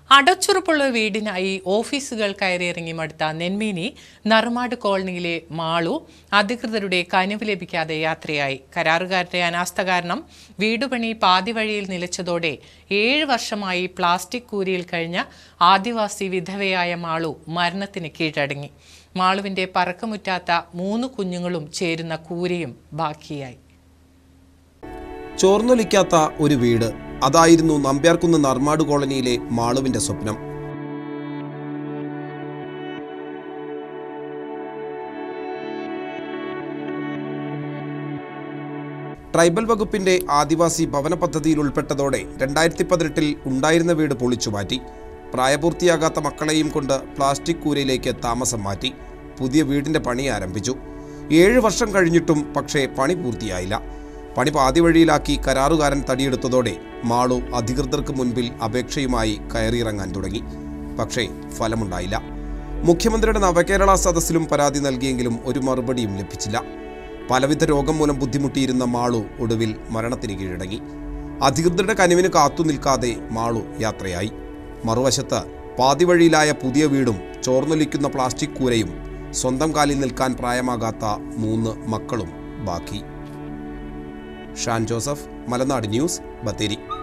അടച്ചുറപ്പുള്ള വീടിനായി ഓഫീസുകൾ കയറിയിറങ്ങി മടുത്ത നെന്മേനി നറുമാട് കോളനിയിലെ മാളു അധികൃതരുടെ കനിവ് ലഭിക്കാതെ യാത്രയായി. കരാറുകാരുടെ അനാസ്ഥ കാരണം വീടുപണി പാതിവഴിയിൽ നിലച്ചതോടെ 7 വർഷമായി പ്ലാസ്റ്റിക് കൂരിയിൽ കഴിഞ്ഞ ആദിവാസി വിധവയായ മാളു മരണത്തിന് കീഴടങ്ങി. മാളുവിന്റെ പറക്കമുറ്റാത്ത 3 കുഞ്ഞുങ്ങളും ചേരുന്ന കൂരയും ബാക്കിയായി. ചോർന്നൊലിക്കാത്ത ഒരു വീട്, അതായിരുന്നു നമ്പ്യാർകുന്ന് നർമാട് കോളനിയിലെ മാളുവിന്റെ സ്വപ്നം. ട്രൈബൽ വകുപ്പിന്റെ ആദിവാസി ഭവന പദ്ധതിയിൽ ഉൾപ്പെട്ടതോടെ 2018 ഉണ്ടായിരുന്ന വീട് പൊളിച്ചുമാറ്റി. പ്രായപൂർത്തിയാകാത്ത മക്കളെയും കൊണ്ട് പ്ലാസ്റ്റിക് കൂരയിലേക്ക് താമസം മാറ്റി. പുതിയ വീടിന്റെ പണി ആരംഭിച്ചു. 7 വർഷം കഴിഞ്ഞിട്ടും പക്ഷേ പണി പൂർത്തിയായില്ല. പണി പാതിവഴിയിലാക്കി കരാറുകാരൻ തടിയെടുത്തതോടെ മാളു അധികൃതർക്ക് മുൻപിൽ അപേക്ഷയുമായി കയറിയിറങ്ങാൻ തുടങ്ങി. പക്ഷേ ഫലമുണ്ടായില്ല. മുഖ്യമന്ത്രിയുടെ നവകേരള സദസ്സിലും പരാതി നൽകിയെങ്കിലും ഒരു മറുപടിയും ലഭിച്ചില്ല. പലവിധ രോഗം മൂലം ബുദ്ധിമുട്ടിയിരുന്ന മാളു ഒടുവിൽ മരണത്തിന് കീഴടങ്ങി. അധികൃതരുടെ കനിവിന് കാത്തു നിൽക്കാതെ മാളു യാത്രയായി. മറുവശത്ത് പാതിവഴിയിലായ പുതിയ വീടും ചോർന്നൊലിക്കുന്ന പ്ലാസ്റ്റിക് കൂരയും സ്വന്തം കാലിൽ നിൽക്കാൻ പ്രായമാകാത്ത 3 മക്കളും ബാക്കി. ഷാൻ ജോസഫ്, മലനാട് ന്യൂസ്, ബത്തേരി.